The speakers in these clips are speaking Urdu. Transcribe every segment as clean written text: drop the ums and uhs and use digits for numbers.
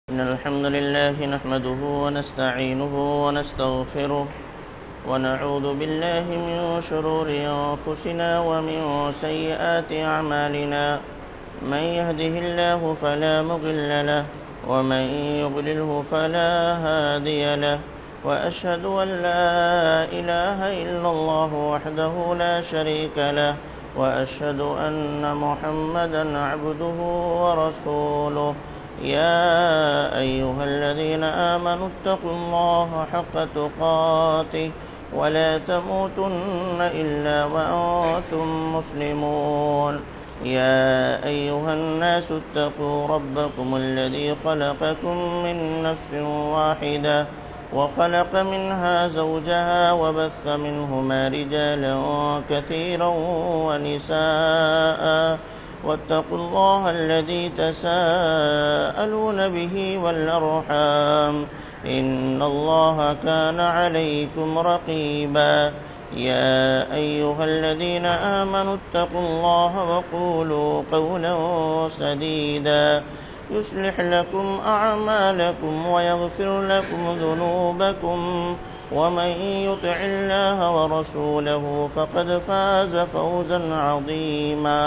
إن الحمد لله نحمده ونستعينه ونستغفره ونعوذ بالله من شرور أنفسنا ومن سيئات أعمالنا من يهده الله فلا مضل له ومن يضلله فلا هادي له وأشهد أن لا إله إلا الله وحده لا شريك له وأشهد أن محمدًا عبده ورسوله يا أيها الذين آمنوا اتقوا الله حق تقاته ولا تموتن إلا وأنتم مسلمون يا أيها الناس اتقوا ربكم الذي خلقكم من نفس واحدة وخلق منها زوجها وبث منهما رجالا كثيرا ونساء واتقوا الله الذي تساءلون به والأرحام إن الله كان عليكم رقيبا يا أيها الذين آمنوا اتقوا الله وقولوا قولا سديدا يصلح لكم أعمالكم ويغفر لكم ذنوبكم ومن يطع الله ورسوله فقد فاز فوزا عظيما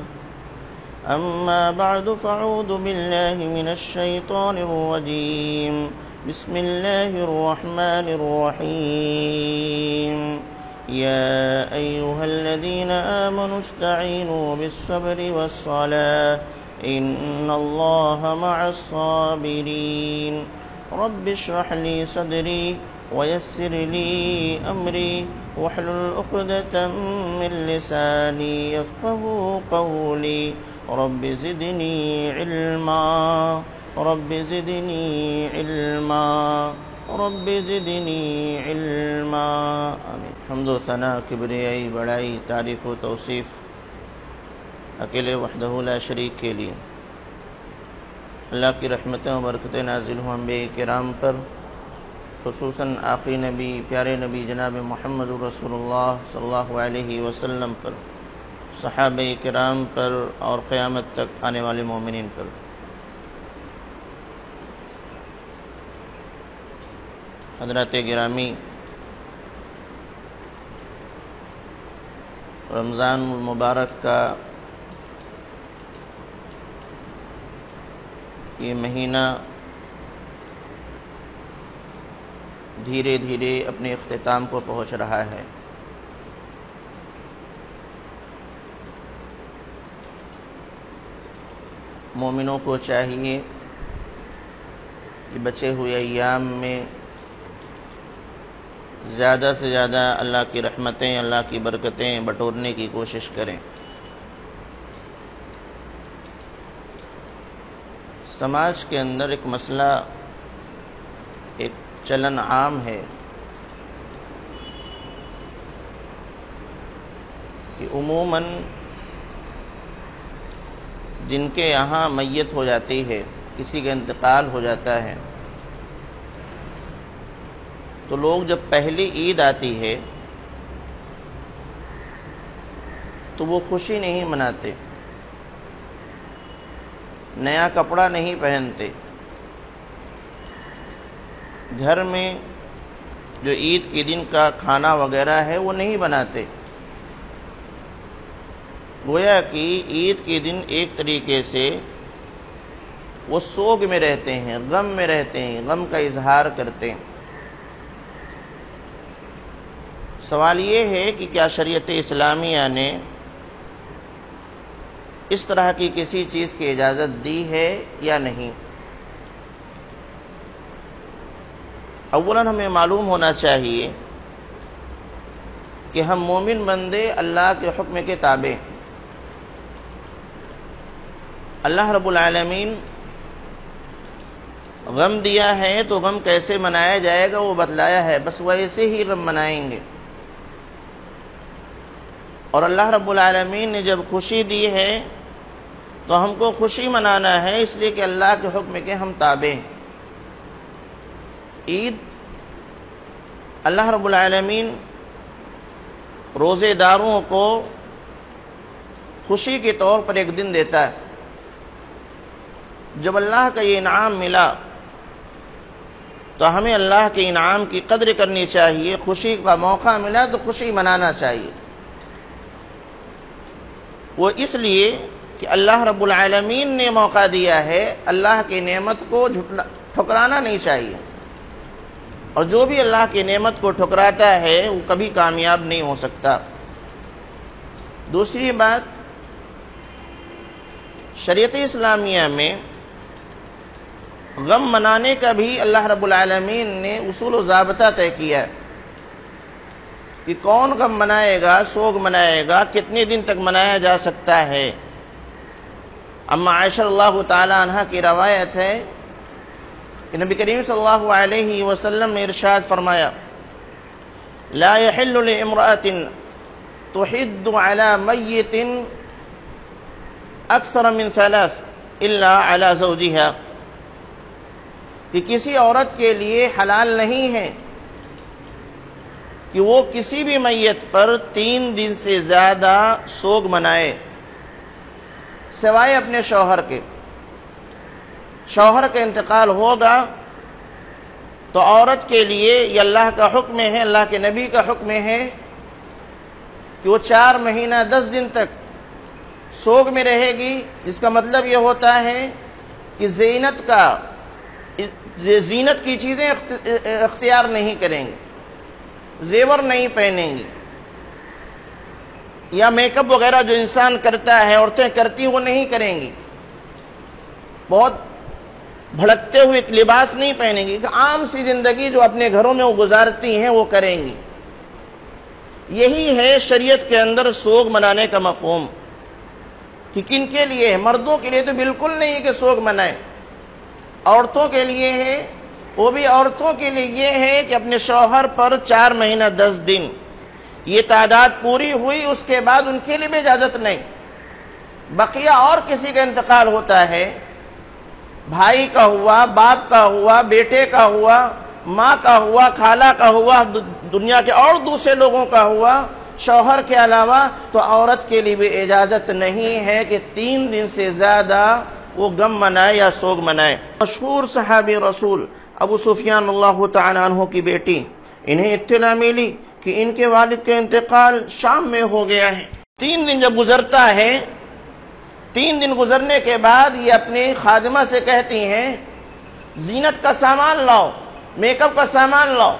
أما بعد فأعوذ بالله من الشيطان الرجيم بسم الله الرحمن الرحيم يا أيها الذين آمنوا استعينوا بالصبر والصلاة إن الله مع الصابرين رب اشرح لي صدري ويسر لي أمري واحلل عقدة من لساني يفقهوا قولي رب زدني علما رب زدني علما رب زدنی علما آمین۔ حمد و ثنا، کبریائی، بڑائی، تعریف و توصیف اکیلے وحدہ لا شریک کے لیے۔ اللہ کی رحمتیں و برکتیں نازل ہوں انبیاء کرام پر، خصوصاً آخری نبی، پیارے نبی جناب محمد رسول اللہ صلی اللہ علیہ وسلم پر، صحابہ کرام پر اور قیامت تک آنے والے مومنین پر۔ حضرات گرامی، رمضان المبارک کا یہ مہینہ دھیرے دھیرے اپنے اختتام کو پہنچ رہا ہے۔ مومنوں کو چاہیے کہ بچے ہوئے ایام میں زیادہ سے زیادہ اللہ کی رحمتیں، اللہ کی برکتیں بٹورنے کی کوشش کریں۔ سماج کے اندر ایک مسئلہ، ایک چلن عام ہے کہ عموماً جن کے یہاں میت ہو جاتی ہے، کسی کا انتقال ہو جاتا ہے، تو لوگ جب پہلی عید آتی ہے تو وہ خوشی نہیں مناتے، نیا کپڑا نہیں پہنتے، گھر میں جو عید کے دن کا کھانا وغیرہ ہے وہ نہیں بناتے۔ گویا کہ عید کے دن ایک طریقے سے وہ سوگ میں رہتے ہیں، غم میں رہتے ہیں، غم کا اظہار کرتے ہیں۔ سوال یہ ہے کہ کیا شریعت اسلامیہ نے اس طرح کی کسی چیز کی اجازت دی ہے یا نہیں؟ اولاً ہمیں معلوم ہونا چاہیے کہ ہم مومن بندے اللہ کے حکم کے تابع۔ اللہ رب العالمین غم دیا ہے تو غم کیسے منایا جائے گا وہ بتلایا ہے، بس ویسے ہی غم منائیں گے۔ اور اللہ رب العالمین نے جب خوشی دی ہے تو ہم کو خوشی منانا ہے، اس لیے کہ اللہ کے حکم کے ہم تابع ہیں۔ عید اللہ رب العالمین روزے داروں کو خوشی کے طور پر ایک دن دیتا ہے۔ جب اللہ کا یہ انعام ملا تو ہمیں اللہ کے انعام کی قدر کرنی چاہیے. خوشی کا موقع ملا تو خوشی منانا چاہیے. وہ اس لیے کہ اللہ رب العالمین نے موقع دیا ہے. اللہ کی نعمت کو ٹھکرانا نہیں چاہیے، اور جو بھی اللہ کی نعمت کو ٹھکراتا ہے وہ کبھی کامیاب نہیں ہو سکتا. دوسری بات، شریعت اسلامیہ میں غم منانے کا بھی اللہ رب العالمین نے اصول و ضابطہ طے کیا ہے کہ کون غم منائے گا، سوگ منائے گا، کتنے دن تک منایا جا سکتا ہے. اما عائشہ اللہ تعالی عنہ کی روایت ہے کہ نبی کریم صلی اللہ علیہ وسلم نے ارشاد فرمایا: لا يحل لامرأة تحد على میت اکثر من 3 الا على زوجها، کہ کسی عورت کے لیے حلال نہیں ہے کہ وہ کسی بھی میت پر 3 دن سے زیادہ سوگ منائے سوائے اپنے شوہر کے. شوہر کا انتقال ہوگا تو عورت کے لیے یہ اللہ کا حکم ہے، اللہ کے نبی کا حکم ہے کہ وہ 4 مہینہ 10 دن تک سوگ میں رہے گی. جس کا مطلب یہ ہوتا ہے کہ زینت کی چیزیں اختیار نہیں کریں گے، زیور نہیں پہنیں گی، یا میک اپ وغیرہ جو انسان کرتا ہے، عورتیں کرتی وہ نہیں کریں گی. بہت بھڑکتے ہوئے لباس نہیں پہنیں گی. عام سی زندگی جو اپنے گھروں میں وہ گزارتی ہیں وہ کریں گی. یہی ہے شریعت کے اندر سوگ منانے کا مفہوم کہ کن کے لیے ہے. مردوں کے لیے تو بالکل نہیں کہ سوگ منائیں. عورتوں کے لیے ہے، وہ بھی عورتوں کے لیے یہ ہے کہ اپنے شوہر پر 4 مہینہ 10 دن یہ تعداد پوری ہوئی، اس کے بعد ان کے لیے بھی اجازت نہیں. بقیہ اور کسی کا انتقال ہوتا ہے، بھائی کا ہوا، باپ کا ہوا، بیٹے کا ہوا، ماں کا ہوا، خالہ کا ہوا، دنیا کے اور دوسرے لوگوں کا ہوا شوہر کے علاوہ، تو عورت کے لیے بھی اجازت نہیں ہے کہ 3 دن سے زیادہ وہ غم منائے یا سوگ منائے. مشہور صحابی رسول ابو سفیان اللہ تعالی عنہ کی بیٹی، انہیں اطلاع ملی کہ ان کے والد کا انتقال شام میں ہو گیا ہے. 3 دن جب گزرتا ہے، 3 دن گزرنے کے بعد یہ اپنی خادمہ سے کہتی ہیں زینت کا سامان لاؤ، میک اپ کا سامان لاؤ.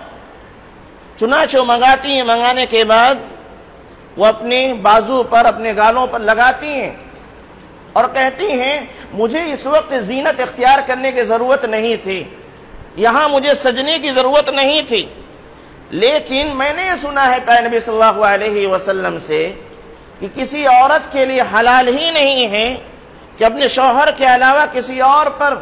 چنانچہ منگاتی ہیں. منگانے کے بعد وہ اپنے بازو پر، اپنے گالوں پر لگاتی ہیں اور کہتی ہیں مجھے اس وقت زینت اختیار کرنے کی ضرورت نہیں تھی، یہاں مجھے سجنے کی ضرورت نہیں تھی، لیکن میں نے سنا ہے پیارے نبی صلی اللہ علیہ وسلم سے کہ کسی عورت کے لیے حلال ہی نہیں ہے کہ اپنے شوہر کے علاوہ کسی اور پر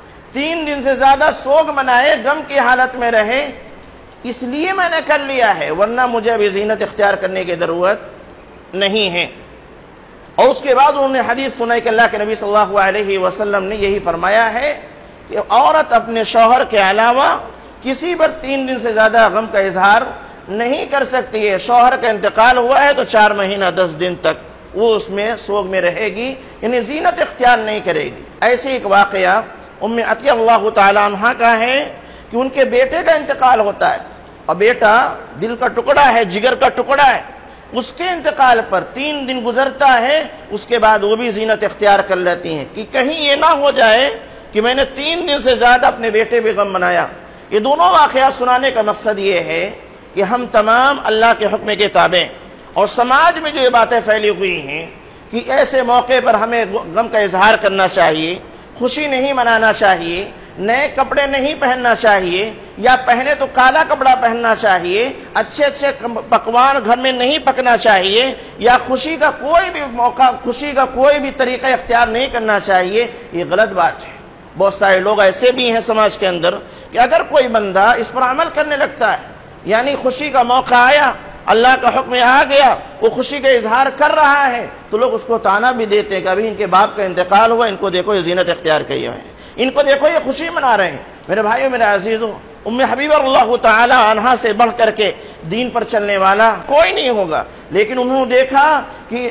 3 دن سے زیادہ سوگ منائے، غم کی حالت میں رہے. اس لیے میں نے کر لیا ہے، ورنہ مجھے ابھی زینت اختیار کرنے کی ضرورت نہیں ہے. اور اس کے بعد انہوں نے حدیث سنائی کہ اللہ کے نبی صلی اللہ علیہ وسلم نے یہی فرمایا ہے کہ عورت اپنے شوہر کے علاوہ کسی پر 3 دن سے زیادہ غم کا اظہار نہیں کر سکتی ہے. شوہر کا انتقال ہوا ہے تو 4 مہینہ 10 دن تک وہ اس میں سوگ میں رہے گی، یعنی زینت اختیار نہیں کرے گی. ایسے ایک واقعہ ام عطیہ اللہ تعالی عنہ کا ہے کہ ان کے بیٹے کا انتقال ہوتا ہے، اور بیٹا دل کا ٹکڑا ہے، جگر کا ٹکڑا ہے. اس کے انتقال پر 3 دن گزرتا ہے، اس کے بعد وہ بھی زینت اختیار کر لیتی ہیں کہ کہیں یہ نہ ہو جائے کہ میں نے 3 دن سے زیادہ اپنے بیٹے پہ غم منایا. یہ دونوں واقعات سنانے کا مقصد یہ ہے کہ ہم تمام اللہ کے حکم کے تابع، اور سماج میں جو یہ باتیں پھیلی ہوئی ہیں کہ ایسے موقع پر ہمیں غم کا اظہار کرنا چاہیے، خوشی نہیں منانا چاہیے، نئے کپڑے نہیں پہننا چاہیے، یا پہنے تو کالا کپڑا پہننا چاہیے، اچھے اچھے پکوان گھر میں نہیں پکنا چاہیے، یا خوشی کا کوئی بھی موقع، خوشی کا کوئی بھی طریقہ اختیار نہیں کرنا چاہیے، یہ غلط بات ہے. بہت سارے لوگ ایسے بھی ہیں سماج کے اندر کہ اگر کوئی بندہ اس پر عمل کرنے لگتا ہے، یعنی خوشی کا موقع آیا، اللہ کا حکم آ گیا، وہ خوشی کا اظہار کر رہا ہے، تو لوگ اس کو طعنہ بھی دیتے ہیں کہ ابھی ان کے باپ کا انتقال ہوا، ان کو دیکھو یہ زینت اختیار کی ہوئے ہیں، ان کو دیکھو یہ خوشی منا رہے ہیں. میرے بھائیو، میرے عزیزو، ام حبیبہ رضی اللہ تعالی عنہا سے بڑھ کر کے دین پر چلنے والا کوئی نہیں ہوگا، لیکن انہوں نے دیکھا کہ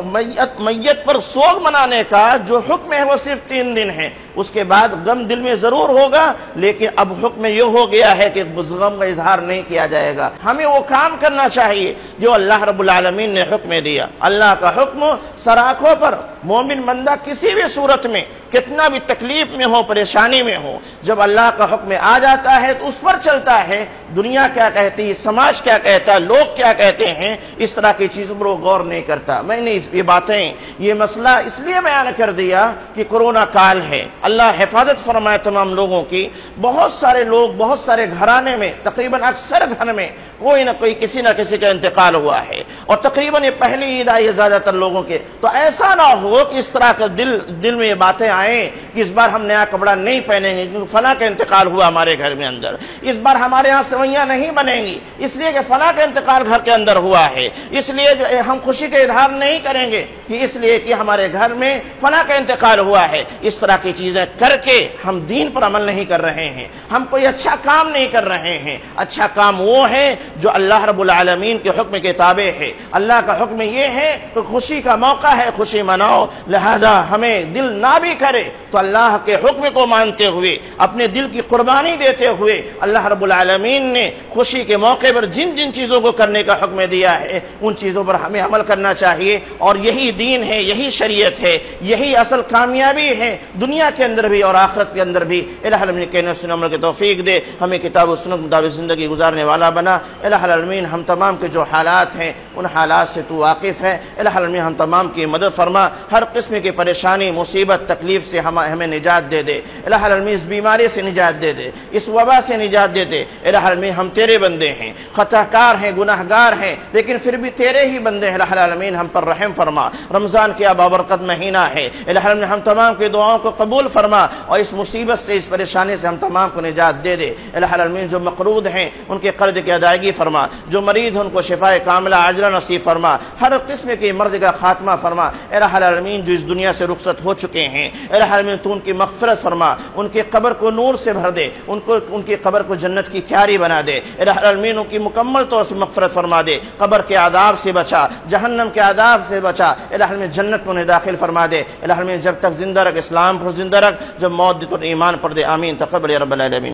میت پر سوگ منانے کا جو حکم ہے وہ صرف 3 دن ہے، اس کے بعد غم دل میں ضرور ہوگا، لیکن اب حکم یہ ہو گیا ہے کہ اس غم کا اظہار نہیں کیا جائے گا۔ ہمیں وہ کام کرنا چاہیے جو اللہ رب العالمین نے حکم دیا۔ اللہ کا حکم سر آنکھوں پر مومن بندہ کسی بھی صورت میں کتنا بھی تکلیف میں ہو، پریشانی میں ہو، جب اللہ کا حکم آ جاتا ہے تو اس پر چلتا ہے۔ دنیا کیا کہتی ہے، سماج کیا کہتا ہے، لوگ کیا کہتے ہیں، اس طرح کی چیزوں پر وہ غور نہیں کرتا۔ میں نے یہ باتیں، یہ مسئلہ اس لیے بیان کر دیا کہ کورونا کال ہے، اللہ حفاظت فرمائے تمام لوگوں کی۔ بہت سارے لوگ، بہت سارے گھرانے میں، تقریباً اکثر گھر میں کوئی نہ کوئی کسی نہ کسی کا انتقال ہوا ہے، اور تقریباً یہ پہلی عید آئی ہے زیادہ تر لوگوں کے۔ تو ایسا نہ ہو کہ اس طرح کا دل میں یہ باتیں آئیں کہ اس بار ہم نیا کپڑا نہیں پہنیں گے کیونکہ فلاں کا انتقال ہوا ہمارے گھر میں اندر، اس بار ہمارے ہاں سوئیاں نہیں بنیں گی اس لیے کہ فلاں کا انتقال گھر کے اندر ہوا ہے، اس لیے جو ہم خوشی کا اظہار نہیں کریں گے کہ اس لیے کہ ہمارے گھر میں فلاں کا انتقال ہوا ہے۔ اس طرح کی چیزیں کر کے ہم دین پر عمل نہیں کر رہے ہیں، ہم کوئی اچھا کام نہیں کر رہے ہیں۔ اچھا کام وہ ہے جو اللہ رب العالمین کے حکم کے تابع ہے۔ اللہ کا حکم یہ ہے کہ خوشی کا موقع ہے، خوشی مناؤ، لہذا ہمیں دل نہ بھی کرے تو اللہ کے حکم کو مانتے ہوئے، اپنے دل کی قربانی دیتے ہوئے، اللہ رب العالمین نے خوشی کے موقع پر جن جن چیزوں کو کرنے کا حکم دیا ہے ان چیزوں پر ہمیں عمل کرنا چاہیے، اور یہی دین ہے، یہی شریعت ہے، یہی اصل کامیابی ہے دنیا کے اندر بھی اور آخرت کے اندر بھی۔ الہ العالمین کہنے سننے عمل کی توفیق دے، ہمیں کتاب و سنت مطابق زندگی گزارنے والا بنا۔ الہ العالمین ہم تمام کے جو حالات ہیں ان حالات سے تو واقف ہے، الہ العالمین ہم تمام کی مدد فرما، ہر قسم کی پریشانی، مصیبت، تکلیف سے ہمیں نجات دے دے، الہ العالمین اس بیماری سے نجات دے دے، اس وبا سے نجات دے دے۔ الہ العالمین ہم تیرے بندے ہیں، خطا کار ہیں، گناہ گار ہیں، لیکن پھر بھی تیرے ہی بندے ہیں، الہ العالمین ہم پر رحم فرما۔ رمضان کیا بابرکت مہینہ ہے، الہ العالمین ہم تمام کی دعاؤں کو قبول فرما، اور اس مصیبت سے، اس پریشانی سے ہم تمام کو نجات دے دے۔ الہ العالمین جو مقروض ہیں ان کے قرض کی ادائیگی فرما، جو مریض ہیں ان کو شفائے کاملہ عاجلہ نصیب فرما، ہر قسم کی مرض کا خاتمہ فرما۔ الہ العالمین جو اس دنیا سے رخصت ہو چکے ہیں، الہ العالمین تو ان کی مغفرت فرما، ان کے قبر کو نور سے بھر دے، ان کی قبر کو جنت کی کیاری بنا دے، الہ العالمین ان کی مکمل طور سے مغفرت فرما دے، قبر کے عذاب سے بچا، جہنم کے عذاب سے بچا، الہ العالمین جنت میں انہیں داخل فرما دے۔ الہ العالمین جب تک زندہ رکھ، اسلام پر زندہ رکھ، جب موت دے تو ایمان پر دے، آمین تقبل یا رب العالمین۔